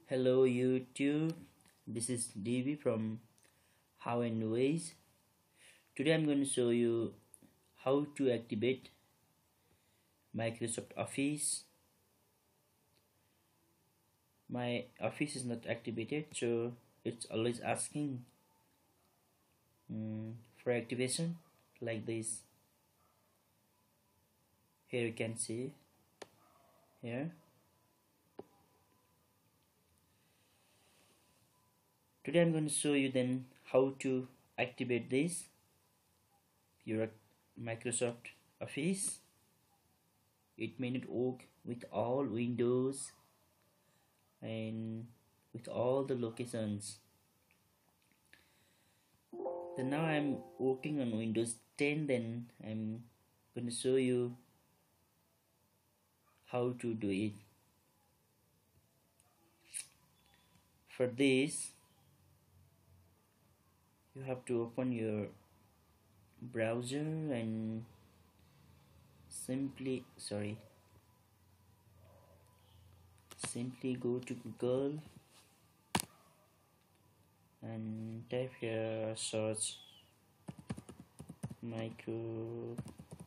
Hello YouTube, this is DB from How and Ways. Today I'm going to show you how to activate Microsoft Office. My Office is not activated, so it's always asking for activation like this. Here you can see here. Today I'm going to show you then how to activate this your Microsoft Office. It may not work with all windows and with all the locations. Then now I'm working on Windows 10, then I'm going to show you how to do it. For this, you have to open your browser and simply go to Google and type here search Microsoft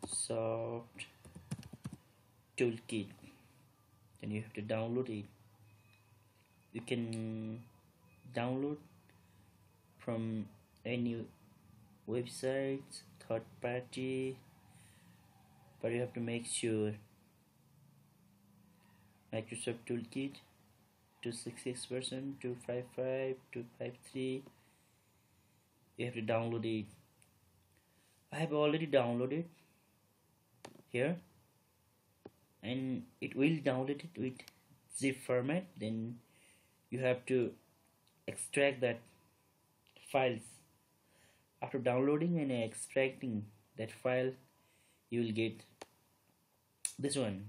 Toolkit. Then you have to download it. You can download from any websites, third party, but you have to make sure Microsoft Toolkit 266 version 255 253. You have to download it. I have already downloaded here, and it will download it with zip format. Then you have to extract that files. After downloading and extracting that file, you will get this one.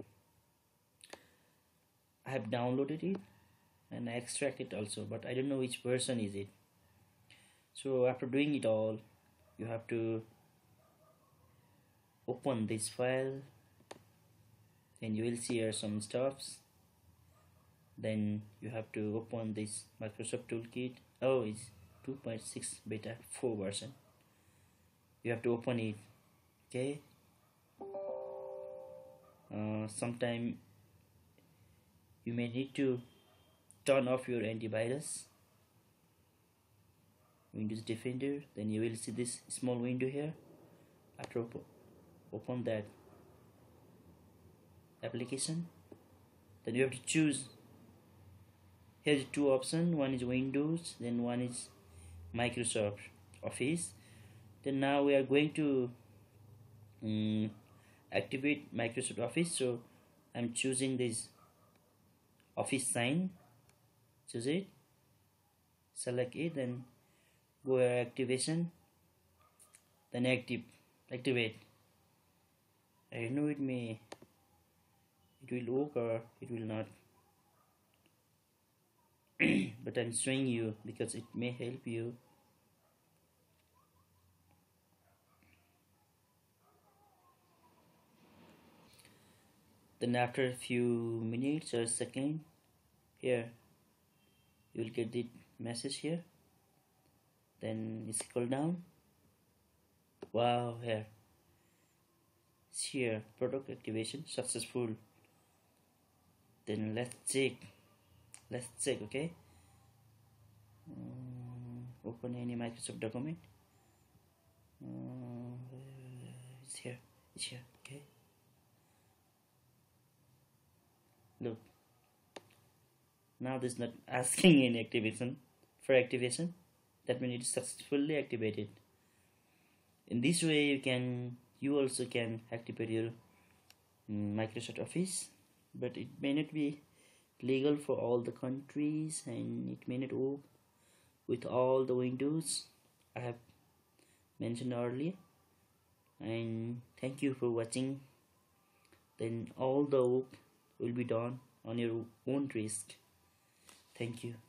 I have downloaded it and I extracted also, but I don't know which version is it. So after doing it all, you have to open this file, and you will see here some stuffs. Then you have to open this Microsoft Toolkit. Oh, it's 2.6 beta 4 version. You have to open it. Okay. Sometime you may need to turn off your antivirus, Windows Defender. Then you will see this small window here. After open that application, then you have to choose. Here's two options. One is Windows, then one is Microsoft Office. Then now we are going to activate Microsoft Office. So I'm choosing this Office sign. Choose it, select it, then go here activation, then activate. I don't know, it will work or it will not. But I'm showing you because it may help you. Then after a few minutes or second, here you will get the message here. Then scroll down. Wow, here it's here, product activation successful. Then let's check. Okay. Open any Microsoft document. It's here. Okay. Look. Now this is not asking any activation. For activation, that means it is successfully activated. In this way, you also can activate your Microsoft Office, but it may not be legal for all the countries, and it may not work with all the windows I have mentioned earlier. And thank you for watching. Then all the work will be done on your own risk. Thank you.